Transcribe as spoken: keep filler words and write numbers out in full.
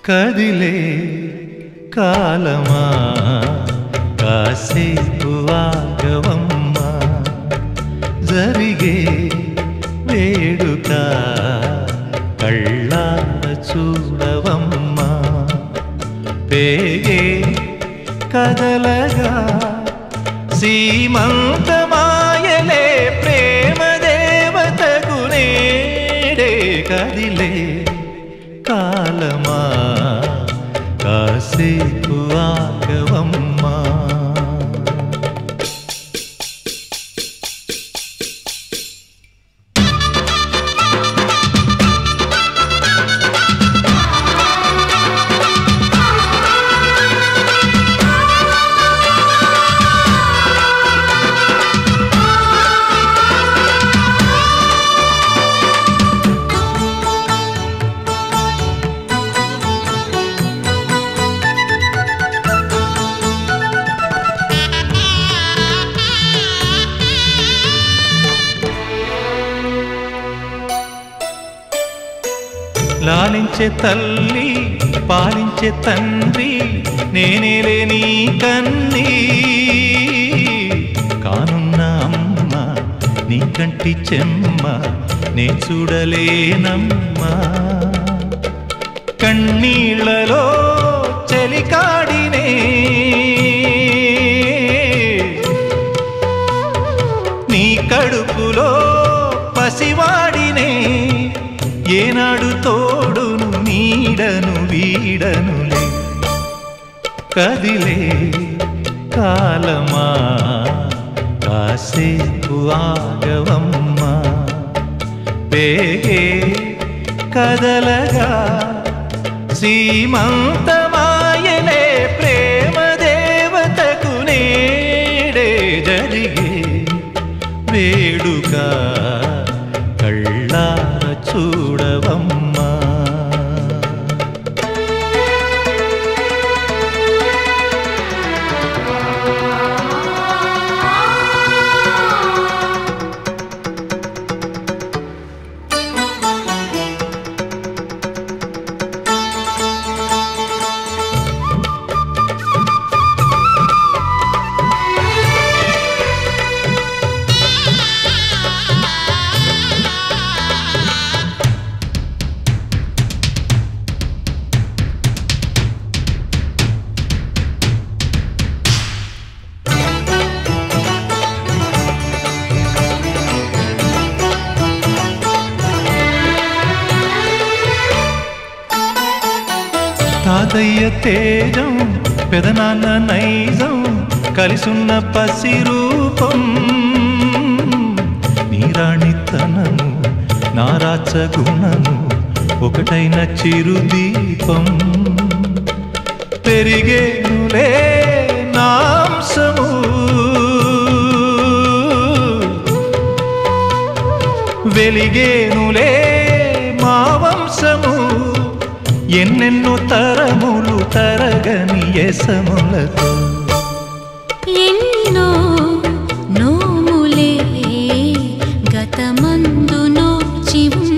కదిలే కాలమా కాసేపు ఆగవమ్మా జరిగే వేడుక కళ్ళార చూడవమ్మా పేగే కదలగా సీమంతమాయలే ప్రేమ దేవతకు నేడే కదిలే కాలమా కాసేపు ఆగవమ్మా లాలించే తల్లి పాలించే తండ్రి నేనేలే నీ కన్నీ కానున్న అమ్మ నీ కంటి చెమ్మ నే చూడలేనమ్మా కన్నీళ్లలో చెలికాడినే నీ కడుపులో పసివాడినే ఏనాడు తోడును నీడను వీడనులే కదిలే కాలమా కాసేపు ఆగవమ్మా పేగే కదలగా సీమంతమాయలే ప్రేమ దేవతకు నేడే జరిగే వేడుక కళ్ళార చూడవమ్మా తాతయ్య తేజం పెదనాన్న నైజం కలిసున్న పసిరూపం నీరాణితనము నారాచ గుణము ఒకటైన చిరుదీపం పెరిగేనులే నాంసము వెలిగేనులే మా వంశము ఎన్నెన్నో తరములు తరగని యసములతో ఎన్నో నోములే గతమందు నోచి